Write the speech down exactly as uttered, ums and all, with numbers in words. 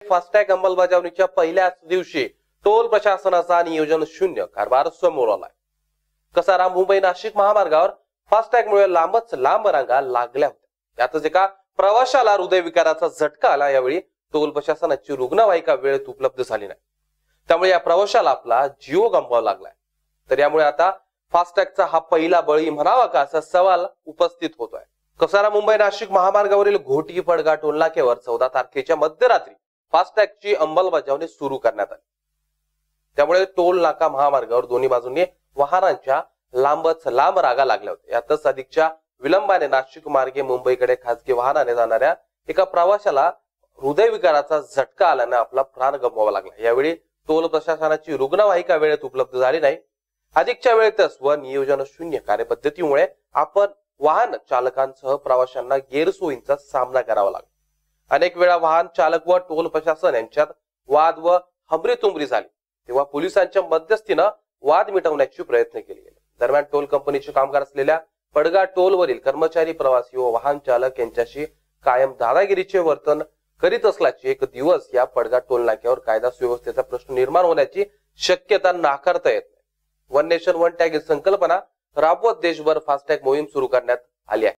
FASTag अंमलबजावणीच्या पहिल्याच दिवशी टोल प्रशासनाचा नियोजन शून्य कारभार समोर आलाय। कसारा मुंबई नाशिक महामार्गावर फास्टॅगमुळे लांबच लांब रांगा लागल्या होत्या। यातच एका प्रवाशाला हृदयविकाराचा झटका आला। यावेळी टोल प्रशासनाची रुग्णवाहिका वेळेत उपलब्ध झाली नाही, त्यामुळे या प्रवाशाला आपला जीव गमवावा लागलाय। तर यामुळे आता फास्टॅगचा हा पहिला बळी म्हणावा का असा सवाल उपस्थित होतोय। कसारा मुंबई नाशिक महामार्गावरील घोटी पडगा टोल नाक्यावर चौदा तारखेच्या मध्यरात्री फास्टॅगची अंमलबजावणी सुरू करण्यात आली। त्यामुळे टोल नाका महामार्गावर दोन्ही बाजूंनी वाहनांच्या लांबच लांब रांगा लागल्या होत्या। यातच अधिकच्या विलंबाने नाशिक मार्गे मुंबईकडे खासगी वाहनाने जाणाऱ्या एका प्रवाशाला हृदयविकाराचा झटका आल्याने आपला प्राण गमवावा लागला। यावेळी टोल प्रशासनाची रुग्णवाहिका वेळेत उपलब्ध झाली नाही। अधिकच्या वेळेतच व नियोजन शून्य कार्यपद्धतीमुळे आपण वाहन चालकांसह प्रवाशांना गैरसोयींचा सामना करावा लागला। अनेक वेळा वाहन चालक व टोल प्रशासन यांच्यात वाद व हमरीतुमरी झाली, तेव्हा पोलिसांच्या मध्यस्थीनं वाद मिटवण्याचे प्रयत्न केले गेले। दरम्यान टोल कंपनीचे कामगार असलेल्या पडगा टोलवरील कर्मचारी, प्रवासी व वाहन चालक यांच्याशी कायम दादागिरीचे वर्तन करीत असल्याचे एक दिवस या पडगा टोल नाक्यावर कायदा सुव्यवस्थेचा प्रश्न निर्माण होण्याची शक्यता नाकारता येत नाही। वन नेशन वन टॅग ही संकल्पना राबवत देशभर फास्टॅग मोहीम सुरू करण्यात आली आहे।